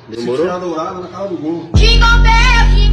Demorou? Dourada na cara do gol. Jingle Bell,